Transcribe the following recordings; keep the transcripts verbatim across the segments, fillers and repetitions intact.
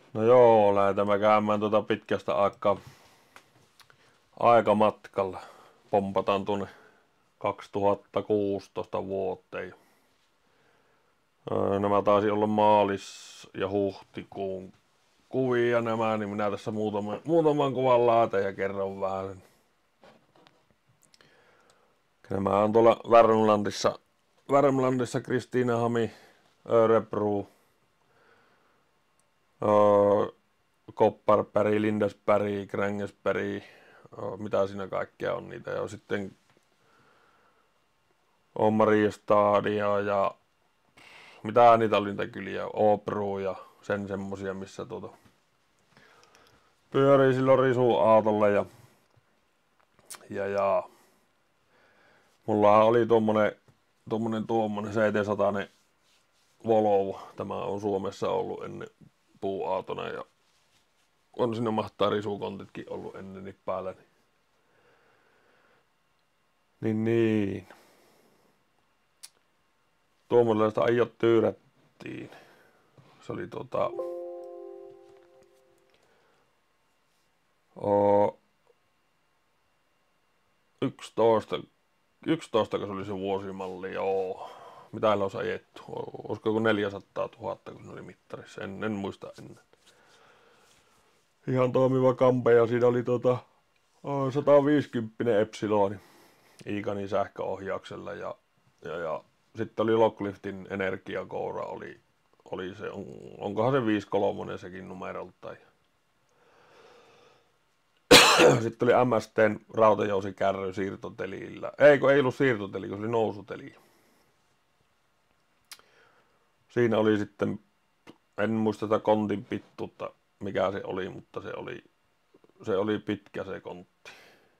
No joo, lähdetään käymään tuota pitkästä aikaa aikamatkalla. Pompataan tuonne kaksituhattakuusitoista vuoteen. Öö, nämä taisi olla maalis- ja huhtikuun kuvia nämä, niin minä tässä muutaman, muutaman kuvan laitan ja kerron vähän. Nämä on tuolla Värmlandissa, Värmlandissa Kristiina Hami, Örebro, öö, Kopparberg, Lindesberg, Grängesberg, öö, mitä siinä kaikkea on niitä. Ja sitten on Mariestadia ja mitä niitä oli niitä kyliä, Åbro ja sen semmosia, missä tuota pyörii silloin risuautolla ja, ja, ja mullahan oli tuommoinen tuommoinen tuommoinen seitsemänsataa Volvo. Tämä on Suomessa ollut ennen puuautona ja on siinä mahtaa risukontitkin ollut ennen päällä. Niin niin. Tuommoisesta ajot tyyrättiin. Se oli tota o, yksitoista, yksitoista, kun se oli se vuosimalli, joo. Mitä olisi ajettu? Olisiko joku neljäsataatuhatta, kun se oli mittarissa? En, en muista ennen. Ihan toimiva kampe ja siinä oli tota sata viisikymmentä Epsiloni Iikanin sähköohjauksella ja, ja, ja sitten oli Lockliftin energiakoura oli, oli se, on, onkohan se viisi kolme sekin numerolta. Sitten oli M S T:n rautajousikärry siirtotelillä. Ei, kun ei ollut siirtoteli, kun se oli nousuteli. Siinä oli sitten, en muista sitä kontin pittuutta, mikä se oli, mutta se oli, se oli pitkä se kontti.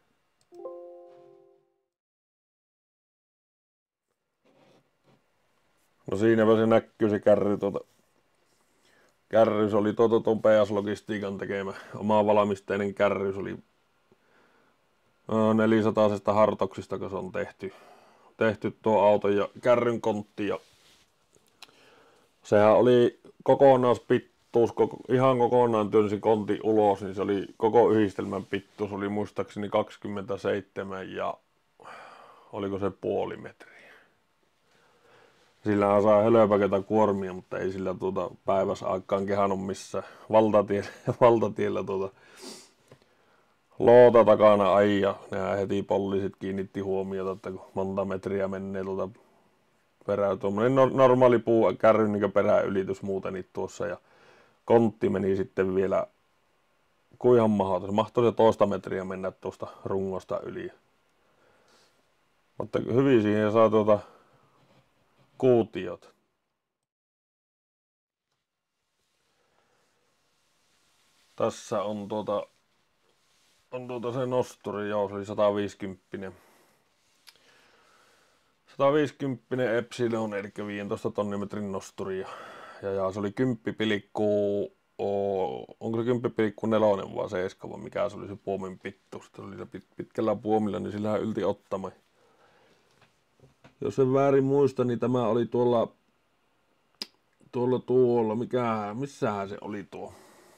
No siinäpä se näkyy se kärry tuota. Kärrys oli tuota tuon P S-logistiikan tekemä oma valmisteinen kärrys oli neljäsataa hartoksista, kun se on tehty, tehty tuo auto ja kärryn kontti. Ja sehän oli kokonaispittuus, koko, ihan kokonaan työnsi kontti ulos, niin se oli koko yhdistelmän pittuus, oli muistaakseni kaksikymmentäseitsemän ja oliko se puoli metriä. Sillä saa hölöpäketä kuormia, mutta ei sillä tuota päivässä aikaan kehannut missään valtatiellä, valtatiellä tuota loota takana ajaa. Nehän heti poliisit kiinnitti huomiota, että kun monta metriä menee tuota perää. Tuommoinen normaali puukärry niin peräylitys muuten tuossa ja kontti meni sitten vielä kuinhan mahdoton. Se mahtoi se toista metriä mennä tuosta rungosta yli. Mutta hyvin siihen saa tuota kuutiot. Tässä on tuota, on tuota se nosturi, joo, se oli sata viisikymmentä. sata viisikymmentä Epsilon, eli viisitoista tonnimetrin nosturi. Ja, ja, ja se oli kymppipilikku, onko se kymppipilikku nelonen vai seiska vai mikä se oli se puomin pittuus. Se oli se pit, pitkällä puomilla, niin sillähän ylti ottama. Jos en väärin muista, niin tämä oli tuolla, tuolla tuolla, mikä, missähän se oli tuo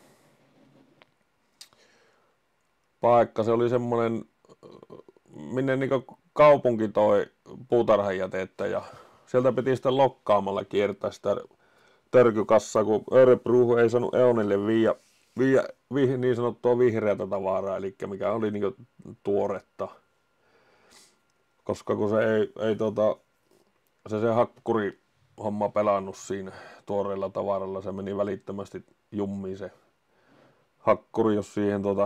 paikka. Se oli semmonen, minne niinku kaupunki toi puutarhajätettä ja sieltä piti sitten lokkaamalla kiertää sitä törkykassaa, kun Örebro ei saanut Eonille viiä, viiä, viiä niin sanottua vihreätä tavaraa, eli mikä oli niinku tuoretta. Koska kun se ei, ei tota, se, se hakkuri homma pelannut siinä tuoreella tavaralla, se meni välittömästi jummiin se hakkuri, jos siihen tota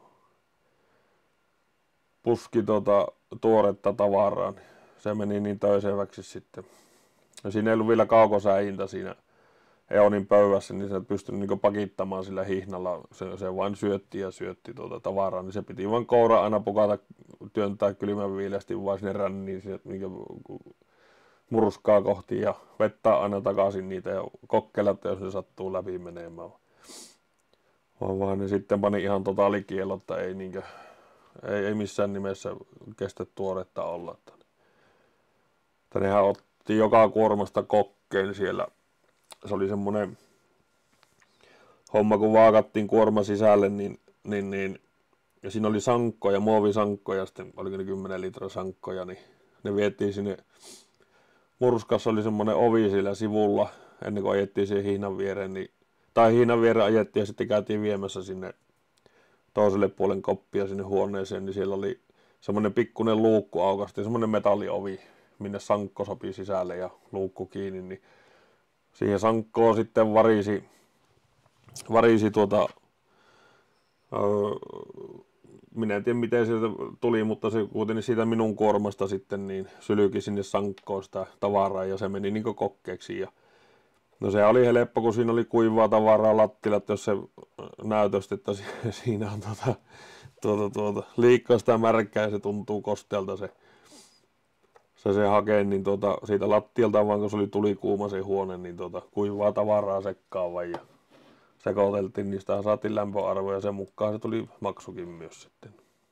puski tota tuoretta tavaraa, niin se meni niin töiseväksi sitten. Ja siinä ei ollut vielä kaukosäintä siinä Eonin pöydässä, niin se pystyi niinku pakittamaan sillä hihnalla. Se, se vain syötti ja syötti tuota tavaraa, niin se piti vain koura aina pukata, työntää kylmän viileästi vaan sinne ränniin, niinku murskaa kohti ja vettää aina takaisin niitä ja kokkeilla, että jos ne sattuu läpi menemään. Vaan, vaan ne sitten pani ihan totaalikielot, että ei, niinkö, ei, ei missään nimessä kestä tuoretta olla. Että, että nehän otti joka kuormasta kokkeen siellä. Se oli semmoinen H homma, kun vaakattiin kuorma sisälle, niin, niin, niin ja siinä oli sankkoja, muovisankkoja, sitten oliko ne kymmenen litran sankkoja, niin ne vietiin sinne. Murskassa oli semmoinen ovi sillä sivulla, ennen kuin ajettiin siihen hiinan viereen, niin, tai hiinan viereen ajettiin ja sitten käytiin viemässä sinne toiselle puolen koppia sinne huoneeseen, niin siellä oli semmoinen pikkuinen luukku aukasti, semmoinen metalliovi, minne sankko sopi sisälle ja luukku kiinni, niin siihen sankkoon sitten varisi, varisi tuota, öö, minä en tiedä miten sieltä tuli, mutta se kuitenkin siitä minun kuormasta sitten niin sylki sinne sankkoon sitä tavaraa ja se meni niin kuin kokkeeksi. Ja no se oli helppo, kun siinä oli kuivaa tavaraa lattilat, jos se näytösti, että siinä on tuota, tuota, tuota, liikkaa sitä märkää ja se tuntuu kostealta se, se, se hakee, niin tuota, siitä lattialta vaan kun se oli tulikuuma se huone, niin tuota, kuivaa tavaraa sekkaavan ja sekoiteltiin, niin sitä saatiin lämpöarvoja ja sen mukaan se tuli maksukin myös sitten.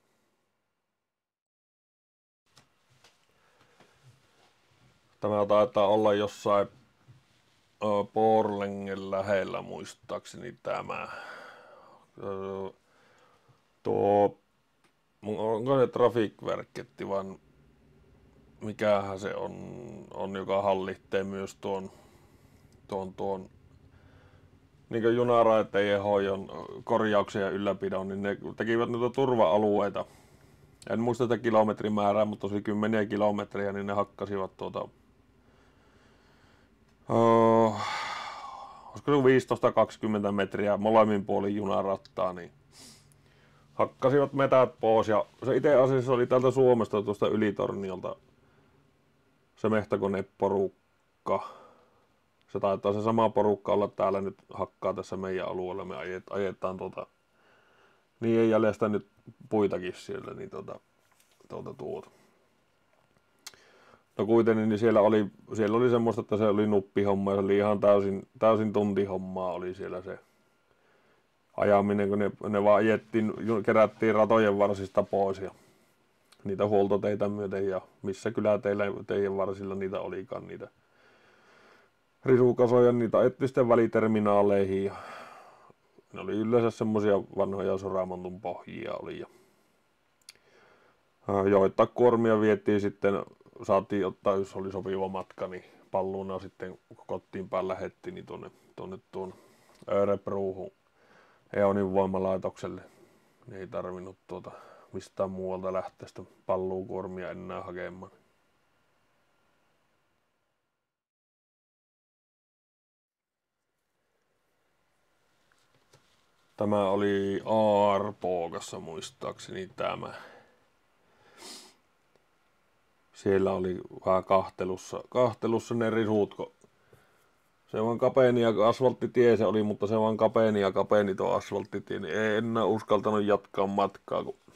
Tämä taitaa olla jossain Borlängen lähellä muistaakseni tämä. Tuo, onko se Trafikverketti vaan mikähän se on, on joka hallitsee myös tuon, tuon, tuon niin junaraitejen hoidon korjauksen ja ylläpidon, niin ne tekivät noita turva-alueita. En muista tätä kilometrimäärää, mutta se oli kymmeniä kilometriä, niin ne hakkasivat tuota Oh, olisiko se viisitoista kaksikymmentä metriä molemmin puolin junarattaa, niin hakkasivat metät pois ja se itse asiassa oli täältä Suomesta tuosta Ylitorniolta se mehtäkoneporukka. Se taitaa se sama porukka olla täällä nyt hakkaa tässä meidän alueella, me ajet, ajetaan tuota niiden jäljestä nyt puitakin siellä, niin tuota, tuota tuota. No kuitenkin niin siellä oli, siellä oli semmoista, että se oli nuppihomma ja se oli ihan täysin, täysin tuntihommaa oli siellä se ajaminen, kun ne, ne vaan ajettiin, kerättiin ratojen varsista pois ja niitä huoltoteitä myöten ja missä kyläteillä teidän varsilla niitä olikaan niitä risukasoja, niitä ajettiin sitten väliterminaaleihin ja ne oli yleensä semmoisia vanhoja Soramontun pohjia oli ja joita kuormia vietiin sitten, saatiin ottaa, jos oli sopiva matka, niin palluuna sitten kotiin päin lähettiin niin tuonne, tuonne tuon Örebrohun Eonin voimalaitokselle. Niin ei tarvinnut tuota mistään muualta lähteä sitä palluukuormia enää hakemaan. Tämä oli Arpookassa muistaakseni tämä. Siellä oli vähän kahtelussa, kahtelussa ne risut, kun se vaan kapeeni ja asfalttitie se oli, mutta se vaan kapeeni ja kapeeni tuo asfalttitie, niin ei enää uskaltanut jatkaa matkaa, kun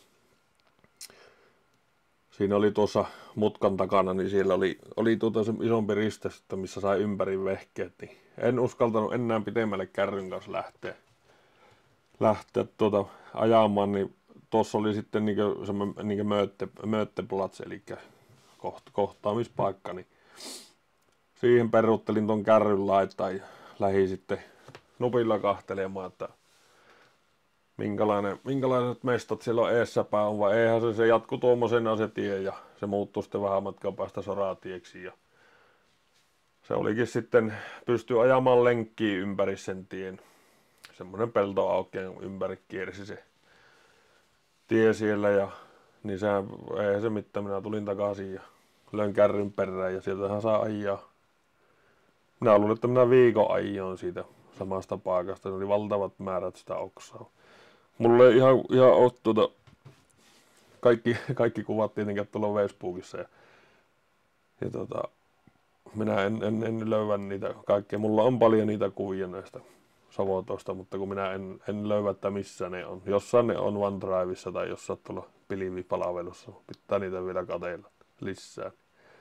siinä oli tuossa mutkan takana, niin siellä oli, oli tuota se isompi ristys, missä sai ympäri vehkeet, niin en uskaltanut enää pitemmälle kärryn kanssa lähteä, lähteä tuota ajamaan, niin tuossa oli sitten niinkö semmoinen niinkö möötte, möötteplats, eli kohtaamispaikka, niin siihen peruuttelin ton kärryn laittaa ja lähdin sitten nupilla kahtelemaan, että minkälainen, minkälaiset mestat siellä on eessäpäin on, vai eihän se, se jatku tuommoisena se tie ja se muuttui sitten vähän matkan päästä soratieksi ja se olikin sitten, pystyi ajamaan lenkkiä ympäri sen tien. Semmoinen peltoaukeen ympäri kiersi se tie siellä ja niin sehän, eihän se mitään, minä tulin takaisin ja löin kärryn perään ja sieltähän saa ajaa. Minä luulin, että minä viikon ajoin siitä samasta paikasta, se oli valtavat määrät sitä oksaa. Mulla ei ihan, ihan ole tuota, kaikki, kaikki kuvat tietenkin tuolla Facebookissa ja, ja tuota, minä en, en, en löydä niitä kaikkea. Mulla on paljon niitä kuvia näistä savotoista, mutta kun minä en, en löydä, että missä ne on. Jossain ne on OneDrivessa tai jossain tuolla pilvipalvelussa. Pitää niitä vielä kateilla lisää.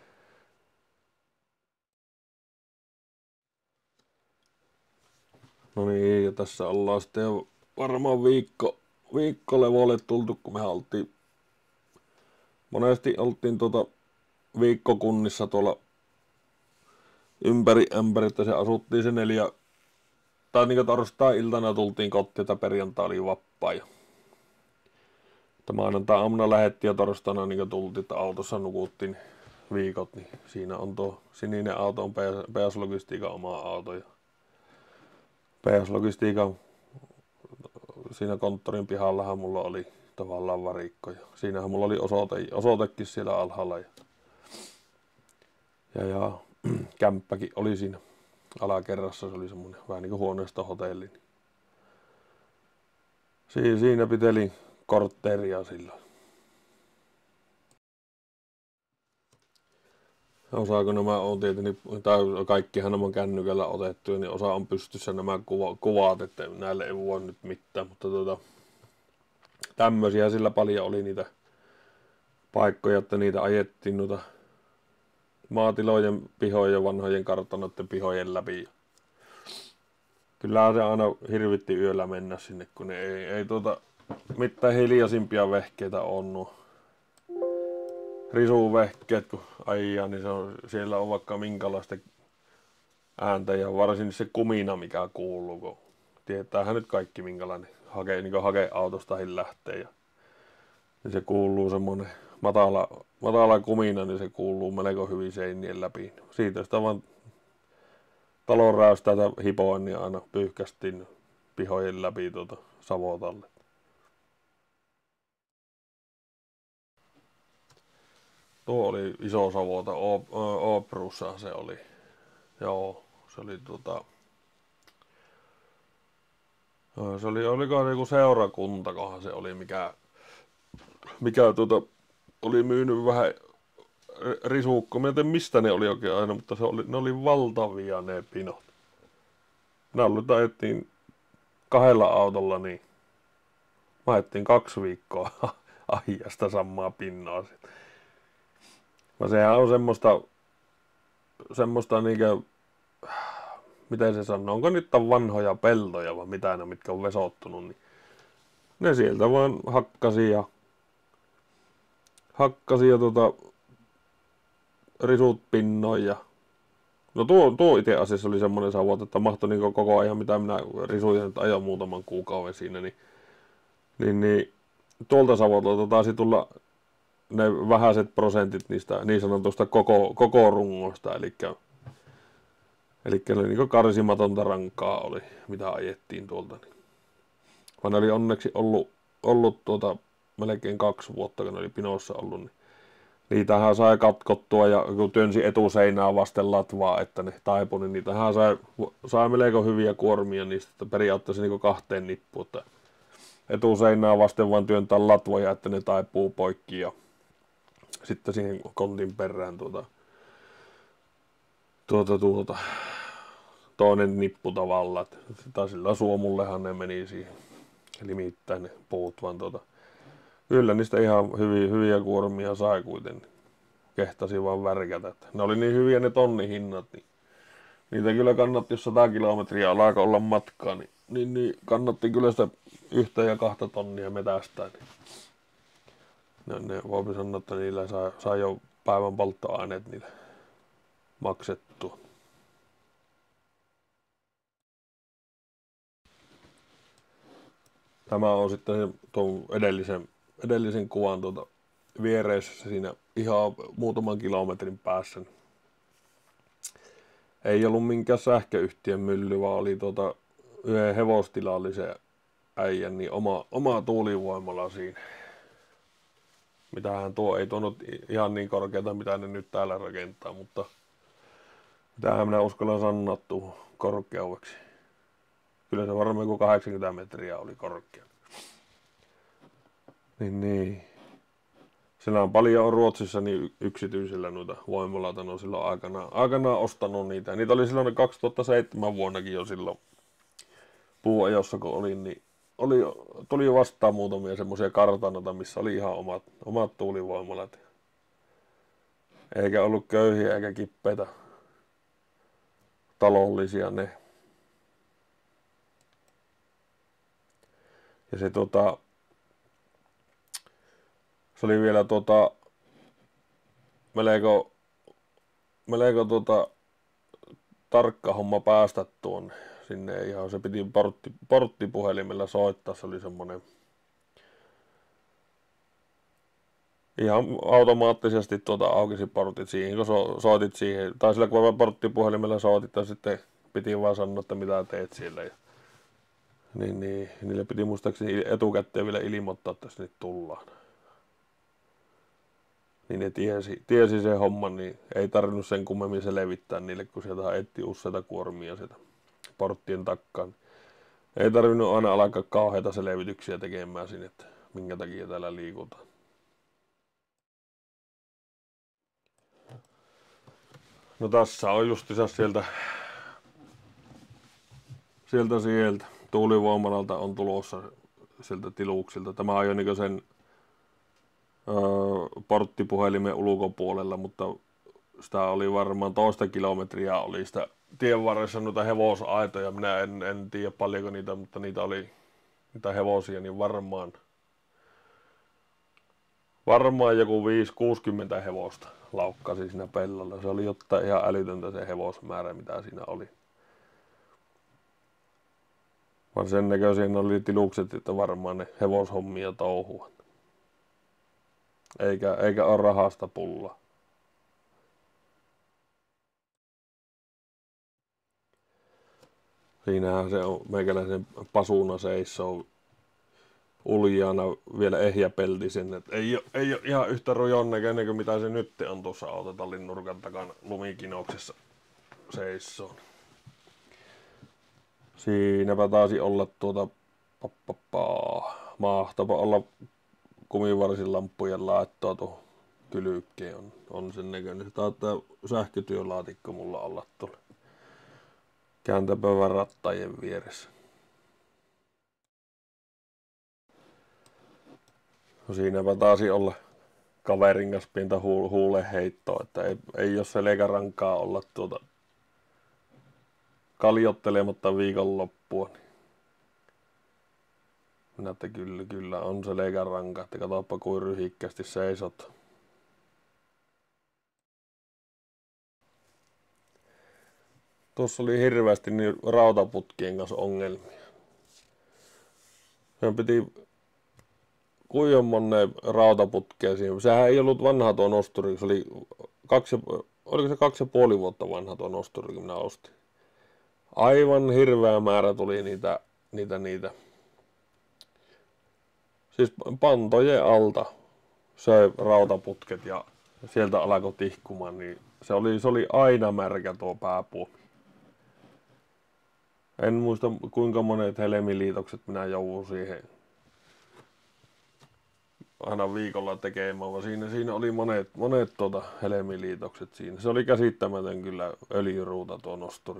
No niin, ja tässä ollaan sitten jo varmaan viikko, viikko levolle tultu, kun me oltiin, monesti oltiin tuota viikkokunnissa tuolla ympäri ämpäri, että se asuttiin se neljä tai niin torstai-iltana tultiin kotiin, että perjantai oli vapaa. Ja maanantai-aamuna lähettiin ja torstaina niin tultiin, että autossa nukuttiin viikot, niin siinä on tuo sininen auto, on P S-logistiikan oma auto. Ja P S-logistiikan siinä konttorin pihallahan mulla oli tavallaan varikko. Ja siinähän mulla oli osoite, osoitekin siellä alhaalla. Ja, ja, ja kämppäkin oli siinä alakerrassa, se oli semmoinen vähän niin kuin huoneistohotelli. Si- siinä pitelin kortteeria silloin. Osaako nämä on tietenkin, tai kaikkihan nämä on kännykällä otettu, niin osa on pystyssä nämä kuva, kuvat, että näille ei voi nyt mitään, mutta tuota, tämmöisiä sillä paljon oli niitä paikkoja, että niitä ajettiin noita maatilojen pihojen, vanhojen kartanoiden pihojen läpi. Kyllähän se aina hirvitti yöllä mennä sinne, kun ne ei, ei tuota, mitään hiljaisimpia vehkeitä on nuo risuvehkeet, kun ajaa, niin se on, siellä on vaikka minkälaista ääntä ja varsin se kumina, mikä kuuluu, kun tietäähän nyt kaikki minkälainen hake, niin hakeautosta lähtee. Ja, niin se kuuluu semmoinen matala, matala kumina, niin se kuuluu melko hyvin seinien läpi. Siitä sitä vaan talon räystäitä hipoin, niin aina pyyhkästiin pihojen läpi tuota Savotalle. Tuo oli iso Savota, Ooprussa se oli. Joo, se oli tota... Se oli, oliko joku seurakunta, kohan se oli, mikä, mikä tuota, oli myynyt vähän risukkoa. Mä en tiedä mistä ne oli oikein aina, mutta se oli, ne oli valtavia ne pinot. Ne oli, ajettiin kahdella autolla, niin mä ajettiin kaksi viikkoa ajasta samaa pinnaa. Mä sehän on semmoista, semmoista niinkö, miten se sanoo, onko nyt vanhoja peltoja vai mitä ne, mitkä on vesottunut, niin ne sieltä vaan hakkasi ja hakkasi ja tota, risut pinnoin ja no tuo, tuo itse asiassa oli semmoinen savot, että mahtoi niin koko ajan, mitä minä risuin nyt ajan muutaman kuukauden siinä, niin, niin, niin tuolta savotolta taisi tulla ne vähäiset prosentit niistä niin sanotusta koko, koko rungosta, eli eli niin karsimatonta rankaa oli, mitä ajettiin tuolta. Niin. Vaan ne oli onneksi ollut, ollut tuota, melkein kaksi vuotta, kun ne oli pinossa ollut, niin niitähän sai katkottua ja kun työnsi etuseinää vasten latvaa, että ne taipui, niin niitähän sai, sai melko hyviä kuormia niistä, että periaatteessa niin kahteen nippuun, että etuseinää vasten vaan työntää latvoja, että ne taipuu poikki ja sitten siihen kontin perään tuota, tuota, tuota, toinen nippu tavallaan, että sillä suomullehan ne meni siihen limittäin ne puut, vaan tuota, kyllä niistä ihan hyviä, hyviä kuormia sai kuitenkin. Kehtasi vaan värkätä. Ne oli niin hyviä ne tonnihinnat, niin niitä kyllä kannatti, jos sata kilometriä alkaa olla matkaa, niin, niin, niin kannatti kyllä sitä yhtä ja kahta tonnia metästää. Niin. Ne, ne voi sanoa, että niillä saa, saa jo päivän polttoaineet niille maksettua. Tämä on sitten tuon edellisen, edellisen kuvan tuota viereisessä siinä ihan muutaman kilometrin päässä. Ei ollut minkään sähköyhtiön mylly, vaan oli tuota yhden hevostilallisen äijän niin oma, oma tuulivoimala siinä. Mitähän tuo ei tuonut ihan niin korkeata, mitä ne nyt täällä rakentaa, mutta mitähän minä uskallan sanoa tuohon korkeudeksi. Kyllä se varmaan joku kahdeksankymmentä metriä oli korkea. Niin, niin. Siellä on paljon on Ruotsissa niin yksityisillä noita voimaloita, ne on silloin aikanaan, aikanaan ostanut niitä. Niitä oli silloin kaksituhattaseitsemän vuonnakin jo silloin puuajossa, kun olin, niin oli, tuli jo vastaan muutamia semmoisia kartanoita, missä oli ihan omat, omat tuulivoimalat. Eikä ollut köyhiä eikä kippeitä talollisia ne. Ja se tota, se oli vielä tota, melko, melko tota, tarkka homma päästä tuonne. sinne ei ihan, se piti portti, porttipuhelimella soittaa, se oli semmonen ihan automaattisesti tuota aukisi portit siihen, kun so, soitit siihen, tai sillä kun porttipuhelimella soitit, ja sitten piti vaan sanoa, että mitä teet siellä. Ja, niin, niin, niille piti muistaakseni etukäteen vielä ilmoittaa, että sinne tullaan. Niin ne tiesi, tiesi sen homman, niin ei tarvinnut sen kummemmin se levittää niille, kun sieltä etti useita kuormia sieltä porttien takkaan. Ei tarvinnut aina alkaa kauheita selvityksiä tekemään sinne, että minkä takia täällä liikutaan. No tässä on justiinsa sieltä, sieltä sieltä tuulivoimalalta on tulossa sieltä tiluksilta. Tämä on jo niin sen öö, porttipuhelimen ulkopuolella, mutta sitä oli varmaan toista kilometriä oli sitä tien varressa noita hevosaitoja. Minä en, en tiedä paljonko niitä, mutta niitä oli niitä hevosia, niin varmaan varmaan joku viisi kuusikymmentä hevosta laukkasi siinä pellolla. Se oli jotain ihan älytöntä se hevosmäärä, mitä siinä oli. Vaan sen näköisiä ne oli tilukset, että varmaan ne hevoshommia touhuvat. Eikä, eikä ole rahasta pulla. Siinähän se on meikäläisen pasuna seisoo uljaana vielä ehjäpeltisen. Et ei, ole, ei ole ihan yhtä rujon näköinen kuin mitä se nyt on tuossa autotallin nurkan takana lumikinouksessa seisoo. Siinäpä taisi olla tuota pappapaa. Mahtapa olla kumivarsilamppujen laittoa tuohon kylkkeen. On, on sen näköinen. Se taitaa sähkötyölaatikko mulla olla tuolla kääntöpöydän rattajien vieressä. No siinäpä taisi olla kaverin kanssa pientä huul- huuleheittoa, että ei, ei ole selkärankaa olla tuota kaljottelematta viikonloppua. Niin minä että kyllä, kyllä on selkäranka, että katsoppa kuin ryhikkästi seisot. Tuossa oli hirveästi niin rautaputkien kanssa ongelmia. Sen piti kuinka monen rautaputkea siihen. Sehän ei ollut vanha tuo nosturi, se oli kaksi, oliko se kaksi ja puoli vuotta vanha tuo nosturi, kun minä ostin. Aivan hirveä määrä tuli niitä, niitä, niitä. Siis pantojen alta söi rautaputket ja sieltä alkoi tihkumaan, niin se oli, se oli aina märkä tuo pääpuoli. En muista kuinka monet helmiliitokset minä joudun siihen aina viikolla tekemään, vaan siinä, siinä oli monet, monet tuota helmiliitokset siinä. Se oli käsittämätön kyllä öljyruuta tuo nosturi.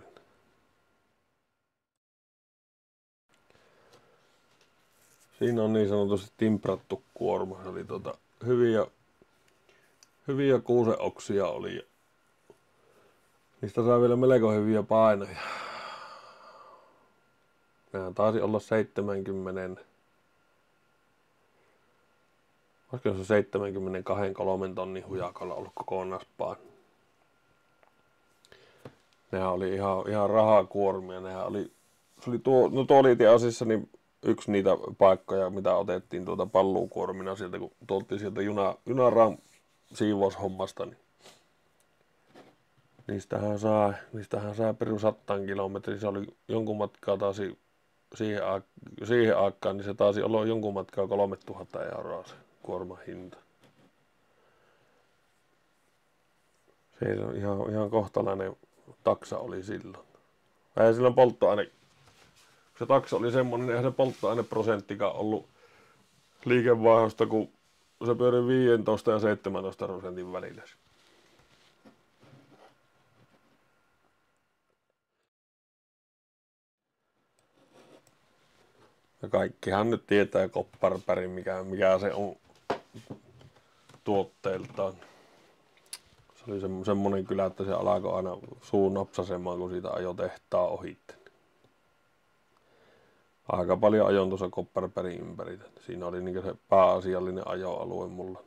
Siinä on niin sanotusti timprattu kuorma. Se oli tuota hyviä, hyviä kuuseoksia oli. Ja niistä sai vielä melko hyviä painoja. Nehän taisi olla seitsemänkymmentä. Olisiko se seitsemänkymmentäkaksi kolmen tonnin hujakalla ollut kokonaispaino. Nehän oli ihan, ihan rahakuormia. Nehän oli, se oli tuo, no tuo oli itse asiassa niin yksi niitä paikkoja, mitä otettiin tuota palluukuormina sieltä, kun tuoltiin sieltä juna, junaran siivoushommasta. Niin niistähän saa, niistähän saa perus sataan kilometriä. Se oli jonkun matkaa taas siihen, siihen aikaan, niin se taisi olla jonkun matkaa kolmetuhatta euroa se kuorman hinta. Se on ihan, ihan kohtalainen taksa oli silloin. Eihän silloin polttoaine, se taksa oli semmonen, eihän se polttoaineprosenttikaan ollut liikevaihdosta, kun se pyöri viisitoista ja seitsemäntoista prosentin välillä. Ja kaikkihan nyt tietää Kopparbergin, mikä, mikä se on tuotteeltaan. Se oli semmonen kylä, että se alkoi aina suu napsasemaan, kun siitä ajoi tehtaan ohitte. Aika paljon ajoin tuossa Kopparbergin ympäri. Siinä oli niin se pääasiallinen ajoalue mulla.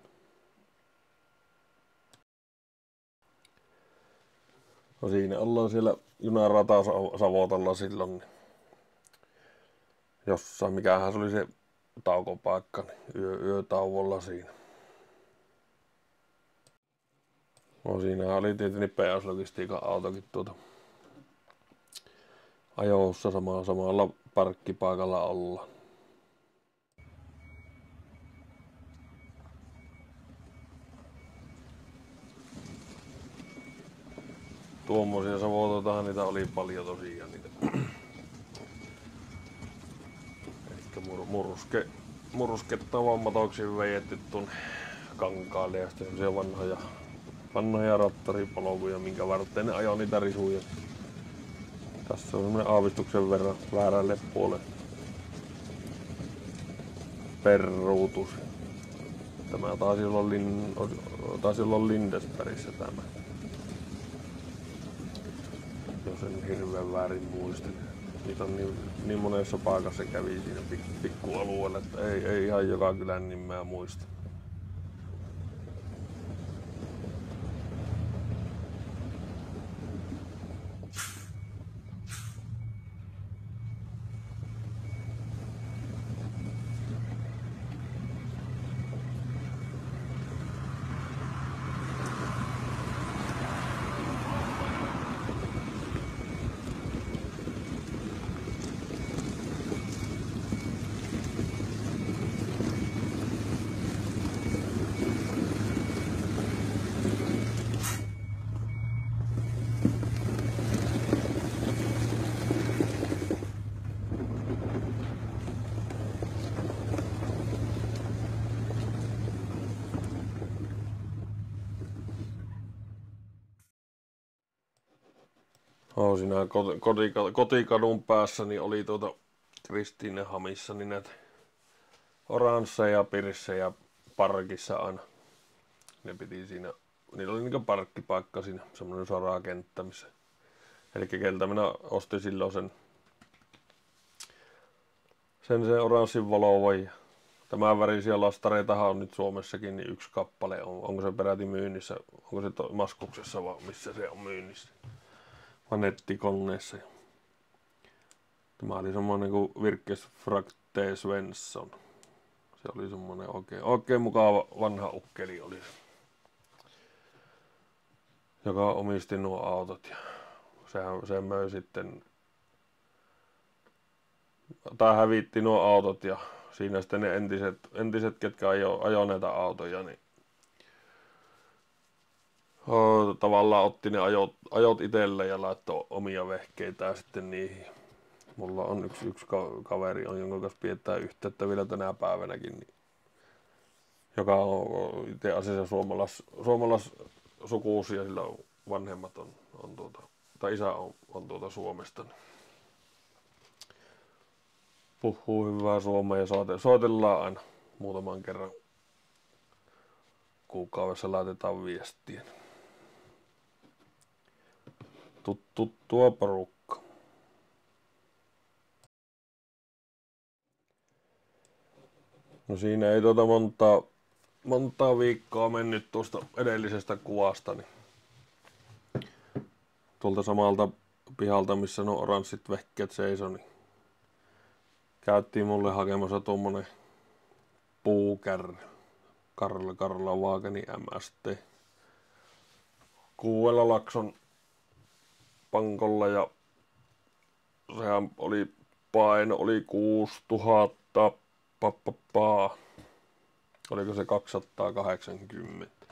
No siinä ollaan siellä junarata Savotalla silloin. jossain, mikähän se oli se taukopaikka, niin yö, yötauolla siinä. No siinä oli tietenkin P S-logistiikan autokin tuota ajossa sama, samalla parkkipaikalla olla. Tuommoisia savototahan niitä oli paljon tosiaan niitä. Elikkä mur, muruske, muruskettavan matoksiin vejetty tuonne kankaalle ja sitten semmosia vanhoja, vanhoja rattaripolkuja, minkä varten ne ajoi niitä risuja. Tässä on semmonen aavistuksen verran väärälle puolelle peruutus. Tämä taisi olla, Lin, taisi olla Lindesbergissä tämä. Jos en hirveän väärin muista. Niitä on niin, niin monessa paikassa kävi siinä pik, pikkualueella, että ei, ei ihan joka kylän nimeä muista. Oh, siinä kotikadun päässä niin oli tuota Kristiinehamissa niin näitä oransseja pirssejä parkissa aina. Ne piti siinä, niillä oli niinku parkkipaikka siinä, semmonen sorakenttä missä. Elikkä keltä minä ostin silloin sen sen, sen oranssin Volvon. Tämän värisiä lastareitahan on nyt Suomessakin niin yksi kappale. On, onko se peräti myynnissä, onko se to, Maskuksessa vai missä se on myynnissä? Vai nettikoneessa. Tämä oli semmonen kuin Virkes Frakte Svensson. Se oli semmonen oikein, oikein mukava vanha ukkeli oli se. Joka omisti nuo autot ja sehän, se möi sitten, tai hävitti nuo autot ja siinä sitten ne entiset, entiset ketkä ajo, ajo näitä autoja, niin oh, tavallaan otti ne ajot, ajot itselle ja laittoi omia vehkeitään sitten niihin. Mulla on yksi, yksi kaveri, on, jonka kanssa pidetään yhteyttä vielä tänä päivänäkin, niin, joka on itse asiassa suomalais, suomalais sukuusi ja sillä vanhemmat on, on tuota, tai isä on, on tuota Suomesta. Niin puhuu hyvää suomea ja soitellaan aina muutaman kerran kuukaudessa, laitetaan viestiä. Tut, tuttua porukka. No siinä ei tuota montaa, montaa viikkoa mennyt tuosta edellisestä kuvasta. Niin tuolta samalta pihalta, missä nuo oranssit vehkeet seisoi, niin käyttiin mulle hakemassa tuommoinen puukärry. Karla Karla Waageni M S T. Kuudella lakson pankolla ja sehän oli paino oli kuusituhatta pappapaa. Oliko se kaksisataakahdeksankymmentä?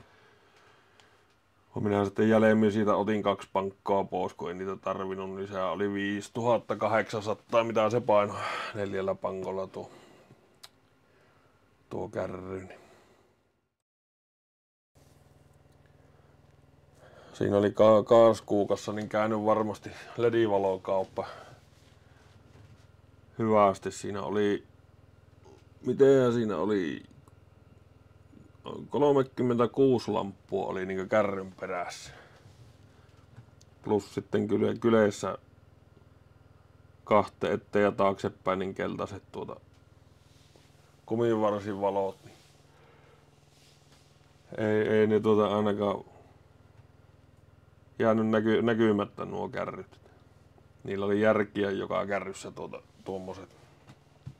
Minä sitten jäljemmin siitä otin kaksi pankkoa pois, kun ei niitä tarvinnut, niin se oli viisituhattakahdeksansataa, mitä se paino neljällä pankolla tuo, tuo kärry. Siinä oli ka- kaaskuukassa niin käynyt varmasti L E D-valokauppa hyvästi. Siinä oli, miten siinä oli, kolmekymmentäkuusi lamppua oli niin kärryn perässä. Plus sitten kyle, kyleissä kahte eteen ja taaksepäin niin keltaiset tuota kumivarsin valot. Niin ei, ei ne tuota ainakaan jäänyt näky, näkymättä nuo kärryt. Niillä oli järkiä joka kärryssä tuota, tuommoiset.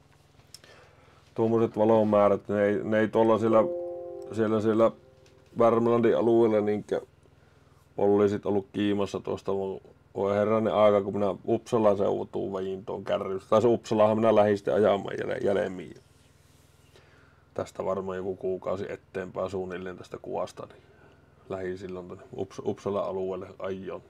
tuommoiset valomäärät, ne ei, ne ei tuolla siellä, siellä, siellä Värmlandin alueella niinkään poliisit ollut kiimassa tuosta. Voi herranen aika, kun minä Uppsalan seutuun vein tuon kärrystä. Tai Uppsalahan minä lähdin sitten ajamaan jälemmin. Tästä varmaan joku kuukausi eteenpäin suunnilleen tästä kuvasta. Niin lähdin silloin tuonne Ups, Uppsalan alueelle ajoon.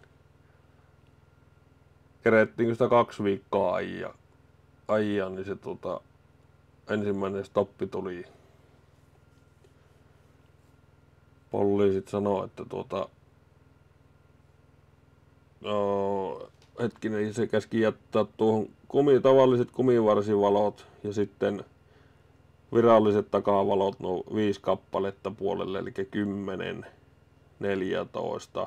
Kerettiinkö sitä kaksi viikkoa ajaa, ajaa niin se tota, ensimmäinen stoppi tuli. Poliisit sanoo, että tuota, no, hetkinen, se käski jättää tuohon kumi, tavalliset kumivarsivalot ja sitten viralliset takavalot, no viisi kappaletta puolelle, eli kymmenen, neljätoista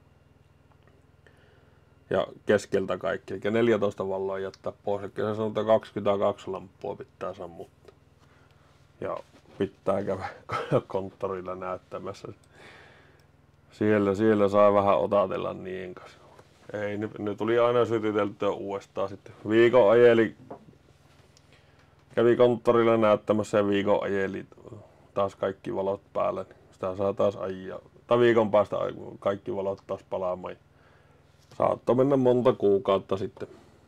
ja keskeltä kaikki, eli neljätoista valoa jättää pois, eli se sanoo, että kaksikymmentäkaksi lamppua pitää sammuttaa. Ja pitää käydä konttorilla näyttämässä. Siellä, siellä sai vähän otatella niiden kanssa. Ei, ne, ne tuli aina sytyteltyä uudestaan sitten. Viikon ajeli, kävi konttorilla näyttämässä ja viikon ajeli taas kaikki valot päällä. Sitä saa taas ajaa. Tai viikon päästä kaikki valot taas palaamaan. Saattoi mennä monta kuukautta sitten.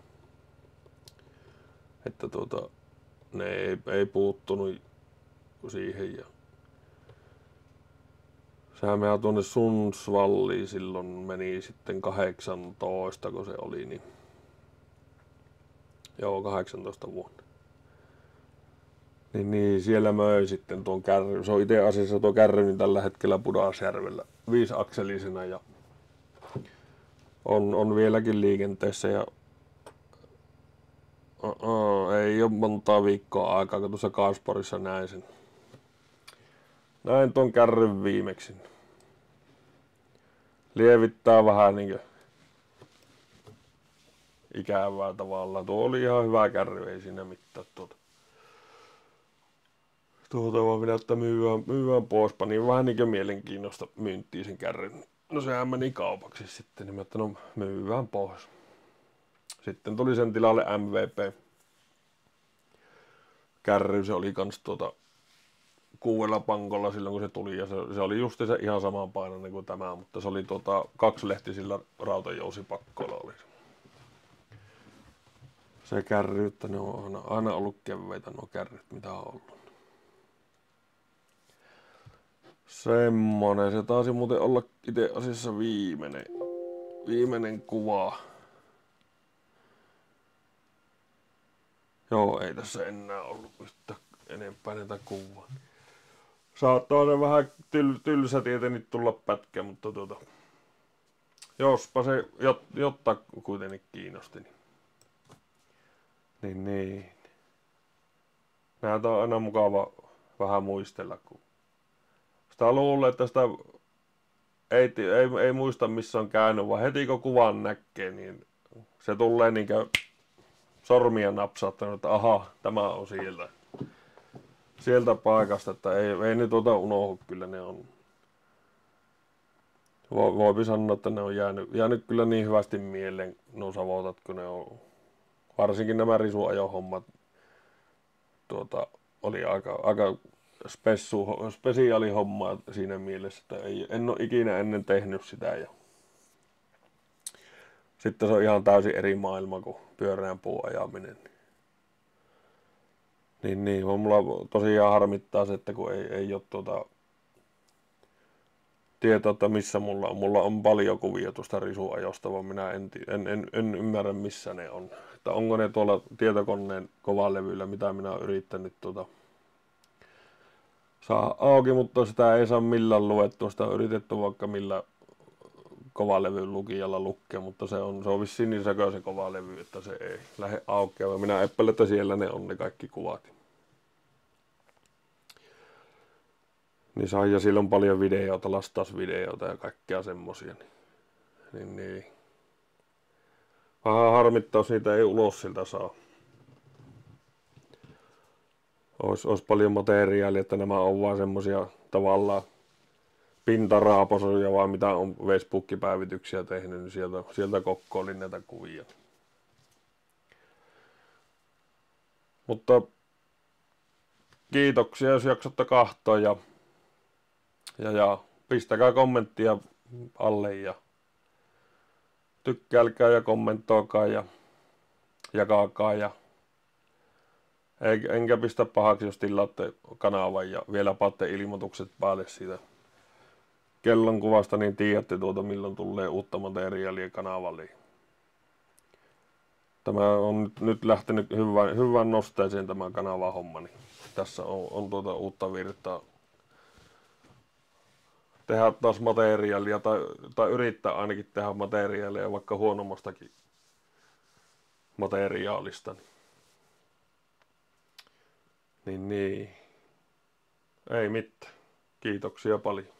Että tuota, ne ei, ei puuttunut siihen. Ja sehän mehän tuonne Sundsvalliin silloin meni sitten kahdeksantoista, kun se oli, niin joo, kahdeksantoista vuonna. Niin, niin siellä möi sitten tuon kärry. Se on itse asiassa tuo kärry niin tällä hetkellä Pudasjärvellä viisiakselisena ja on, on vieläkin liikenteessä ja uh, uh, ei ole montaa viikkoa aikaa, kun tuossa Kasparissa näin sen. Näin tuon kärryn viimeksi. Lievittää vähän niinkö ikävää tavallaan. Tuo oli ihan hyvä kärry, ei siinä mitään tuota. Tuota vaan minä, että myyään, myyään poispa, niin vähän niinkö mielenkiinnosta myyntiin sen kärryn. No sehän meni kaupaksi sitten, niin mä että no myyään pois. Sitten tuli sen tilalle M V P. Kärry, se oli kans tuota kuudella pankolla silloin kun se tuli ja se, se oli just se ihan saman painoinen kuin tämä, mutta se oli tuota kaksilehtisillä rautajousipakkoilla oli se. Se kärry, että ne on aina, aina ollut keveitä nuo kärryt mitä on ollut. Semmonen, se taisi muuten olla itse asiassa viimeinen, viimeinen kuva. Joo, ei tässä enää ollut yhtä enempää näitä kuvaa. Saattaa se vähän tyl, tylsä tietenkin tulla pätkä, mutta tuota, jospa se jot, jotta kuitenkin kiinnosti. Niin, niin. niin. Näitä on aina mukava vähän muistella, kun sitä luulee, että sitä ei, ei, ei muista missä on käynyt, vaan heti kun kuvan näkee, niin se tulee niinkö sormia napsauttanut, että aha, tämä on sieltä. Sieltä paikasta, että ei, ei ne tuota unohdu, kyllä ne on. Vo, voipi sanoa, että ne on jäänyt, jäänyt kyllä niin hyvästi mieleen nuo savotat, kun ne on. Varsinkin nämä risuajohommat tuota, oli aika, aika spessu, spesiaalihommaa siinä mielessä, että ei, en ole ikinä ennen tehnyt sitä. Ja sitten se on ihan täysin eri maailma kuin pyöreän puun ajaminen. Niin, niin, mulla tosiaan harmittaa se, että kun ei, ei ole tuota tietoa, että missä mulla on. Mulla on paljon kuvia tuosta risuajosta, vaan minä en, en, en, en ymmärrä missä ne on. Että onko ne tuolla tietokoneen kovalevyllä, mitä minä olen yrittänyt tuota saa auki, mutta sitä ei saa millään luettua. Sitä on yritetty vaikka millä kovalevyn lukijalla lukea, mutta se on, se on vissiin niin sekö se kovalevy, että se ei lähde aukeamaan. Minä epäilen, että siellä ne on ne kaikki kuvat. Niin saa, ja sillä on paljon videoita, lastausvideoita ja kaikkea semmosia. Niin, niin, niin. Vähän harmittaa, jos niitä ei ulos siltä saa. Ois, ois paljon materiaalia, että nämä on vaan semmosia tavallaan pintaraaposoja, vaan mitä on Facebook-päivityksiä tehnyt, niin sieltä, sieltä kokkoilin näitä kuvia. Mutta kiitoksia, jos jaksatte kahtoa ja, ja, ja pistäkää kommenttia alle ja tykkäilkää ja kommentoikaa ja jakaakaa ja enkä pistä pahaksi, jos tilaatte kanavan ja vielä paatte ilmoitukset päälle siitä kellonkuvasta, niin tiedätte tuota milloin tulee uutta materiaalia kanavalle. Tämä on nyt, nyt lähtenyt hyvän, hyvän nosteeseen tämä kanava homma, niin tässä on, on tuota uutta virtaa. Tehdä taas materiaalia tai, tai yrittää ainakin tehdä materiaalia vaikka huonommastakin materiaalista. Niin, niin. Ei mitään. Kiitoksia paljon.